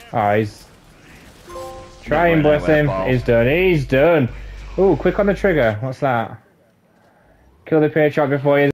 Oh, he's... Try and bless him. He's done. He's done. Ooh, quick on the trigger. What's that? Kill the Patriarch before you...